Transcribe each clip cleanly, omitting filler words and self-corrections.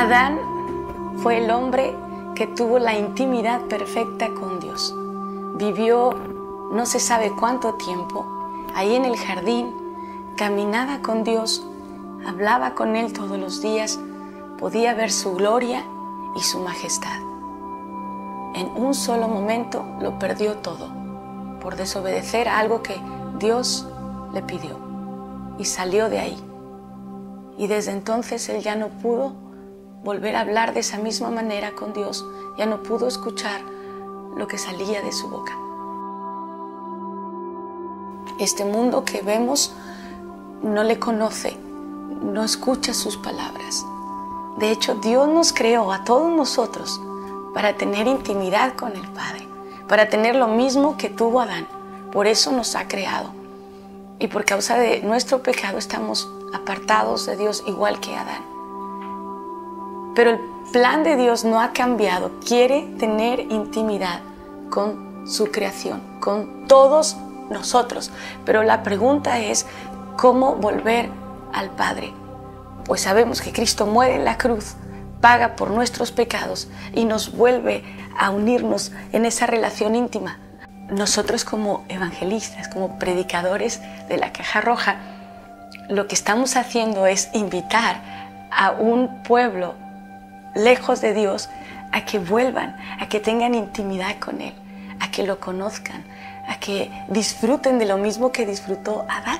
Adán fue el hombre que tuvo la intimidad perfecta con Dios. Vivió no se sabe cuánto tiempo ahí en el jardín, caminaba con Dios, hablaba con Él todos los días, podía ver su gloria y su majestad. En un solo momento lo perdió todo por desobedecer a algo que Dios le pidió y salió de ahí. Y desde entonces él ya no pudo volver a hablar de esa misma manera con Dios, ya no pudo escuchar lo que salía de su boca. Este mundo que vemos no le conoce, no escucha sus palabras. De hecho, Dios nos creó a todos nosotros para tener intimidad con el Padre, para tener lo mismo que tuvo Adán. Por eso nos ha creado. Y por causa de nuestro pecado estamos apartados de Dios igual que Adán. Pero el plan de Dios no ha cambiado. Quiere tener intimidad con su creación, con todos nosotros. Pero la pregunta es, ¿cómo volver al Padre? Pues sabemos que Cristo muere en la cruz, paga por nuestros pecados y nos vuelve a unirnos en esa relación íntima. Nosotros como evangelistas, como predicadores de la Caja Roja, lo que estamos haciendo es invitar a un pueblo lejos de Dios a que vuelvan, a que tengan intimidad con Él, a que lo conozcan, a que disfruten de lo mismo que disfrutó Adán.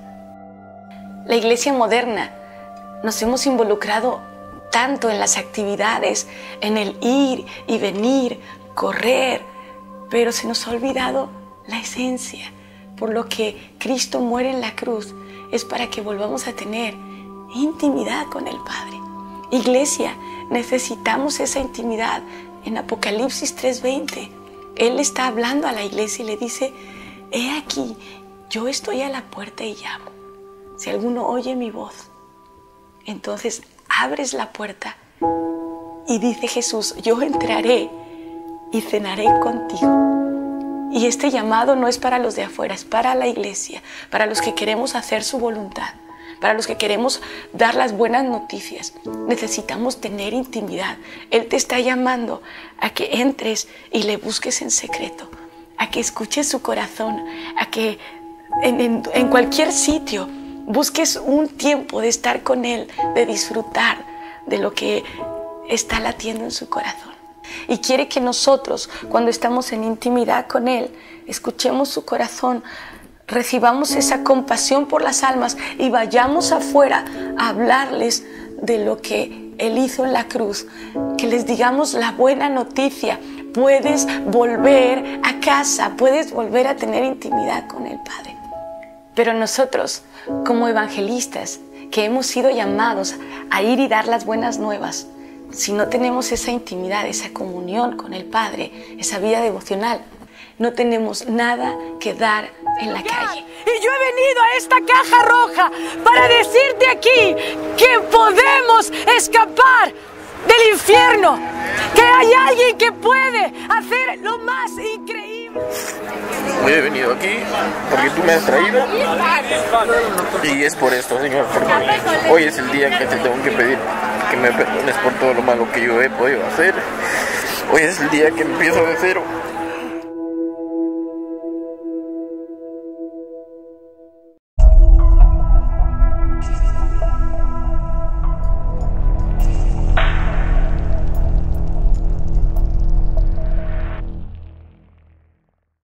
La iglesia moderna nos hemos involucrado tanto en las actividades, en el ir y venir, correr, pero se nos ha olvidado la esencia. Por lo que Cristo muere en la cruz es para que volvamos a tener intimidad con el Padre. Iglesia, necesitamos esa intimidad. En Apocalipsis 3:20, Él está hablando a la iglesia y le dice: he aquí, yo estoy a la puerta y llamo. Si alguno oye mi voz, entonces abres la puerta y dice Jesús: yo entraré y cenaré contigo. Y este llamado no es para los de afuera, es para la iglesia, para los que queremos hacer su voluntad, para los que queremos dar las buenas noticias. Necesitamos tener intimidad. Él te está llamando a que entres y le busques en secreto, a que escuches su corazón, a que en cualquier sitio busques un tiempo de estar con Él, de disfrutar de lo que está latiendo en su corazón. Y quiere que nosotros, cuando estamos en intimidad con Él, escuchemos su corazón, recibamos esa compasión por las almas y vayamos afuera a hablarles de lo que Él hizo en la cruz, que les digamos la buena noticia. Puedes volver a casa, puedes volver a tener intimidad con el Padre. Pero nosotros, como evangelistas, que hemos sido llamados a ir y dar las buenas nuevas, si no tenemos esa intimidad, esa comunión con el Padre, esa vida devocional, no tenemos nada que dar en la calle. Y yo he venido a esta Caja Roja para decirte aquí que podemos escapar del infierno, que hay alguien que puede hacer lo más increíble. Hoy he venido aquí porque tú me has traído y es por esto, Señor, porque hoy es el día que te tengo que pedir que me perdones por todo lo malo que yo he podido hacer. Hoy es el día que empiezo de cero